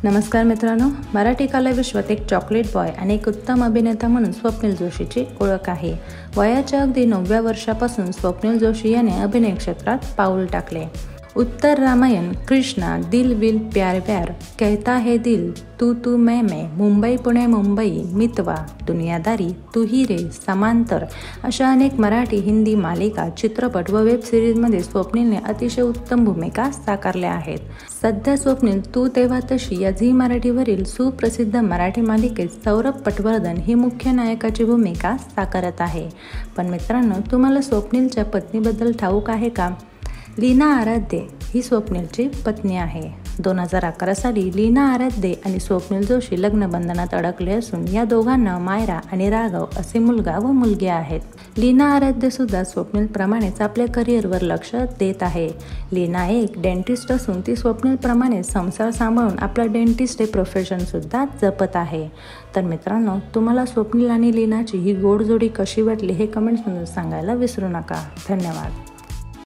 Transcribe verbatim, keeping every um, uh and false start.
नमस्कार मित्रांनो, मराठी कलाविश्वात एक चॉकलेट बॉय आणि एक उत्तम अभिनेता म्हणून स्वप्नील जोशीची ओळख आहे. वयाच्या अगदी नवव्या वर्षापासून स्वप्नील जोशी याने अभिनय क्षेत्रात पाऊल टाकले. उत्तर रामायण, कृष्णा, दिल विल प्यार प्यार, कहता है दिल, तू तू मैं मैं, मुंबई पुणे मुंबई, मितवा, दुनियादारी, तू ही रे, समांतर अशा अनेक मराठी, हिंदी मालिका, चित्रपट व वेब सिरीजमध्ये स्वप्नीलने अतिशय उत्तम भूमिका साकारल्या आहेत. सध्या स्वप्नील तू तेव्हा तशी या झी मराठीवरील सुप्रसिद्ध मराठी मालिकेत सौरभ पटवर्धन ही मुख्य नायकाची भूमिका साकारत आहे. पण मित्रांनो, तुम्हाला स्वप्नीलच्या पत्नीबद्दल ठाऊक आहे का? लीना आराध्य ही स्वप्नीलची पत्नी आहे. दोन हजार अकरा साली लीना आराध्य आणि स्वप्नील जोशी लग्नबंधनात अडकले असून या दोघांना मायरा आणि राघव असे मुलगा व मुलगी आहेत. लीना आराध्य सुद्धा स्वप्नीलप्रमाणेच आपल्या करिअरवर लक्ष देत आहे. लीना एक डेंटिस्ट असून ती स्वप्नीलप्रमाणे संसार सांभाळून आपलं डेंटिस्ट हे प्रोफेशन सुद्धा जपत आहे. तर मित्रांनो, तुम्हाला स्वप्नील आणि लीनाची ही गोड जोडी कशी वाटली हे कमेंट्समधून सांगायला विसरू नका. धन्यवाद.